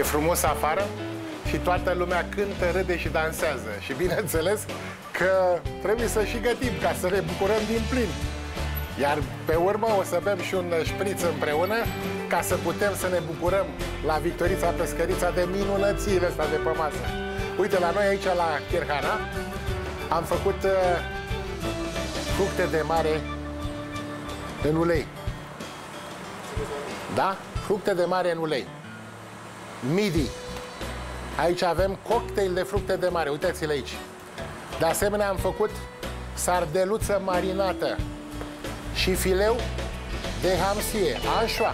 frumos afară și toată lumea cântă, râde și dansează. Și bineînțeles că trebuie să și gătim ca să ne bucurăm din plin. Iar pe urmă o să bem și un șpriț împreună ca să putem să ne bucurăm la Victorița Pescărița de minunățile astea de pe masă. Uite, la noi aici la Chirhana am făcut fructe de mare în ulei. Da? Fructe de mare în ulei. Midi. Aici avem cocktail de fructe de mare. Uitați-le aici. De asemenea am făcut sardeluță marinată și fileu de hamsie, anșoa.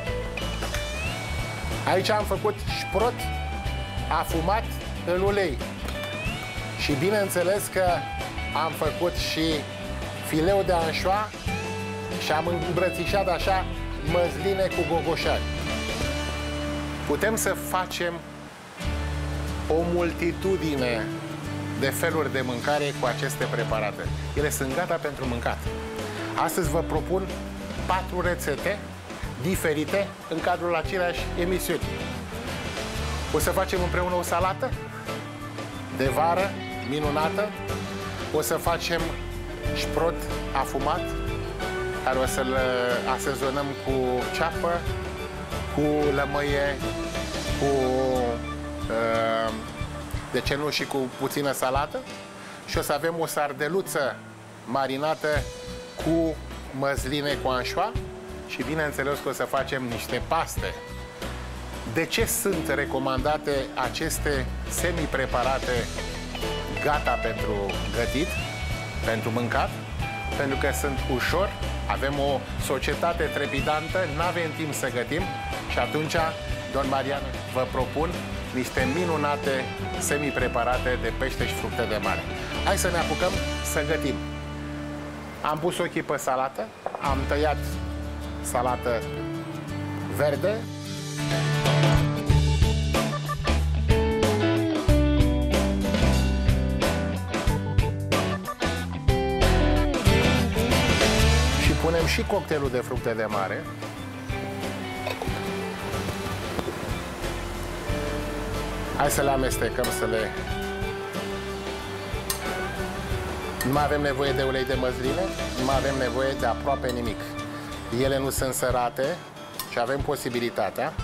Aici am făcut șprot afumat în ulei. Și bineînțeles că am făcut și fileu de anșoa și am îmbrățișat așa măsline cu gogoșari. Putem să facem o multitudine de feluri de mâncare cu aceste preparate. Ele sunt gata pentru mâncat. Astăzi vă propun 4 rețete diferite în cadrul aceleași emisiuni. O să facem împreună o salată de vară minunată. O să facem șprot afumat, care o să-l asezonăm cu ceapă, cu lămâie, cu de ce nu și cu puțină salată. Și o să avem o sardeluță marinată cu măsline cu anșoa și bineînțeles că o să facem niște paste. De ce sunt recomandate aceste semi-preparate gata pentru gătit, pentru mâncat? Pentru că sunt ușor, avem o societate trepidantă, nu avem timp să gătim și atunci, domn Marian, vă propun niște minunate semi-preparate de pește și fructe de mare. Hai să ne apucăm să gătim. Am pus ochii pe salată, am tăiat salată verde. Și punem și cocktailul de fructe de mare. Hai să le amestecăm, să le... Nu mai avem nevoie de ulei de măsline, nu mai avem nevoie de aproape nimic. Ele nu sunt sărate și avem posibilitatea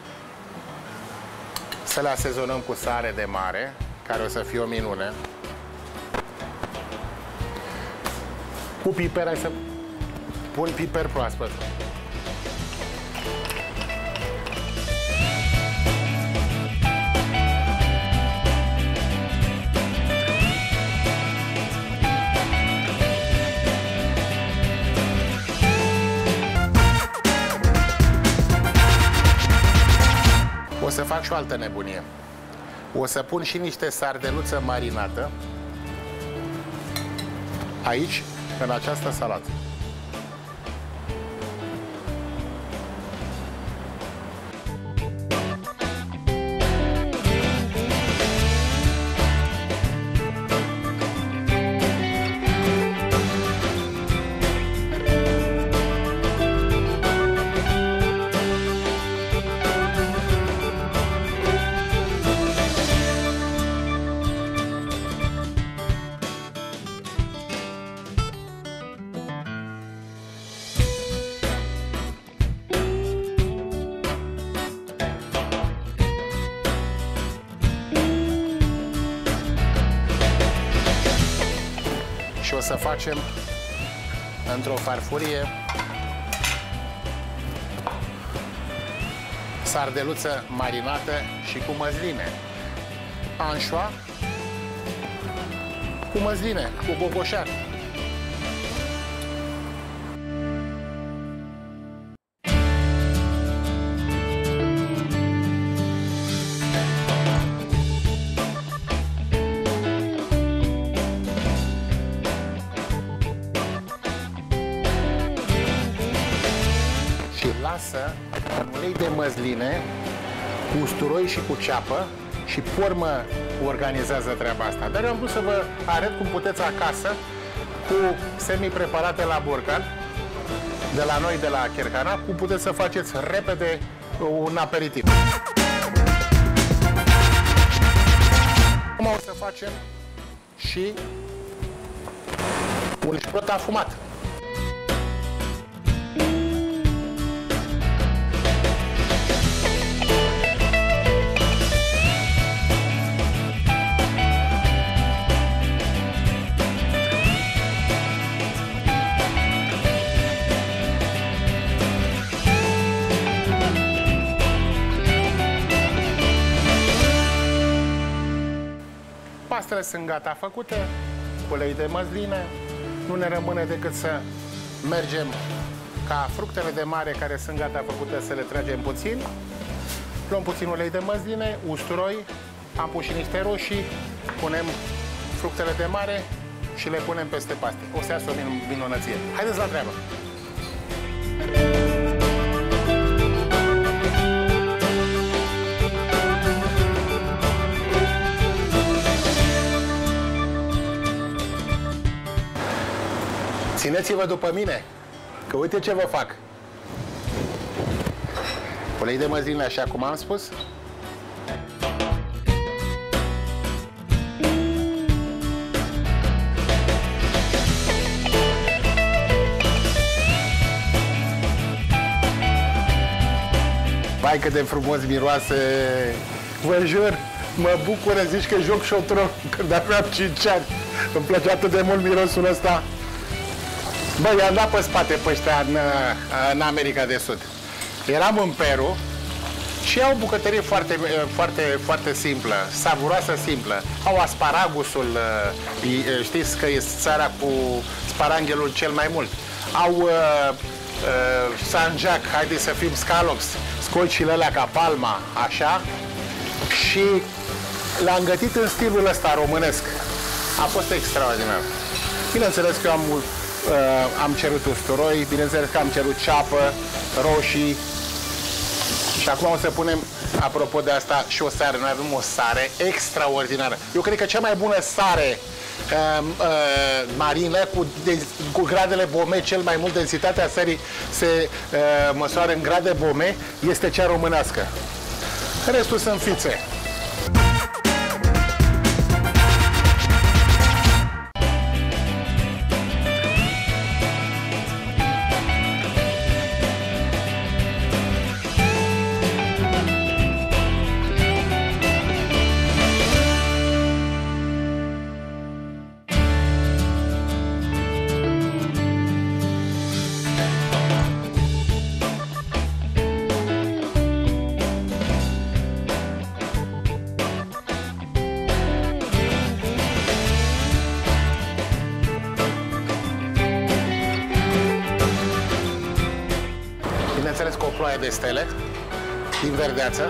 să le asezonăm cu sare de mare, care o să fie o minune. Cu piper, hai să pun piper proaspăt. O să fac și o altă nebunie. O să pun și niște sardeluță marinată aici, în această salată. Și o să facem într-o farfurie sardeluță marinată și cu măsline. Anșoa cu măsline, cu gogoșar. Lasă în ulei de măsline, cu usturoi și cu ceapă și pe urmă organizează treaba asta. Dar eu am vrut să vă arăt cum puteți acasă, cu semi-preparate la borcan, de la noi, de la Chirhana, cum puteți să faceți repede un aperitiv. Acum o să facem și un șprot afumat. Pastele sunt gata făcute, ulei de măsline. Nu ne rămâne decât să mergem ca fructele de mare care sunt gata făcute să le tragem puțin. Luăm puțin ulei de măsline, usturoi, am pus și niște roșii, punem fructele de mare și le punem peste paste. O să iasă o minunăție. Haideți la treabă! Țineți-vă după mine, că uite ce vă fac. Ulei de măsline, așa cum am spus. Vai, cât de frumos miroase! Vă jur, mă bucură, zici că joc șotron când aveam 5 ani. Îmi plăcea atât de mult mirosul ăsta. Băi, i-am dat pe spate pe ăștia în America de Sud. Eram în Peru și au o bucătărie foarte simplă, savuroasă, simplă. Au asparagusul, știți că e țara cu sparanghelul cel mai mult. Au sanjac, haideți să fim scallops, scolcile alea ca palma, așa. Și l-am gătit în stilul ăsta românesc. A fost extraordinar. Bineînțeles că eu am cerut usturoi, bineînțeles că am cerut ceapă, roșii. Și acum o să punem, apropo de asta, și o sare. Noi avem o sare extraordinară. Eu cred că cea mai bună sare marină, cu gradele Bome, cel mai mult densitatea sării se măsoară în grade Bome, este cea românească. Restul sunt fițe. Bineînțeles cu o ploaie de stele din verdeață.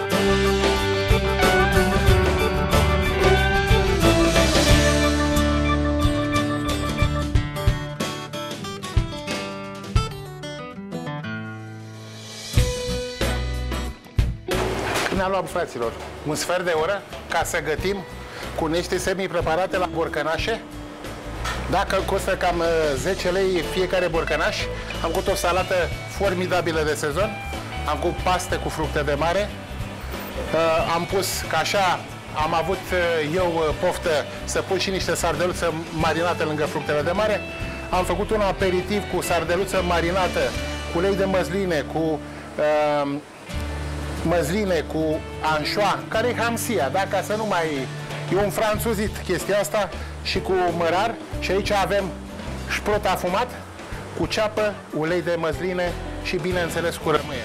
Ne-am luat, fraților, un sfert de oră ca să gătim cu niște semi-preparate la borcănașe. Dacă costă cam 10 lei fiecare borcănaș, am făcut o salată formidabilă de sezon, am făcut paste cu fructe de mare, am pus, ca așa am avut eu poftă să pun și niște sardeluță marinată lângă fructele de mare, am făcut un aperitiv cu sardeluță marinată, cu ulei de măsline, cu măsline, cu anșoa, care e hamsia, da? Ca să nu mai... E un franțuzit chestia asta, și cu mărar. Și aici avem șprot afumat cu ceapă, ulei de măsline și, bineînțeles, cu rămâie.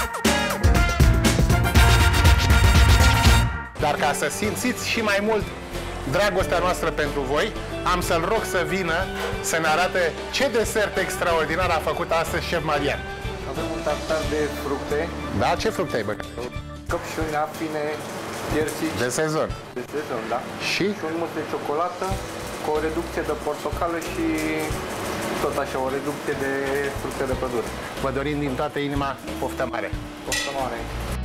Dar ca să simțiți și mai mult dragostea noastră pentru voi, am să-l rog să vină să ne arate ce desert extraordinar a făcut astăzi șef Marian. Avem un tartar de fructe. Da? Ce fructe ai, bă? Căpșuni, afine, piersici. De sezon. De sezon, da. Și un mus de ciocolată, cu o reducție de portocală și tot așa, o reducție de fructe de pădure. vă dorim din toată inima poftă mare. Poftă mare.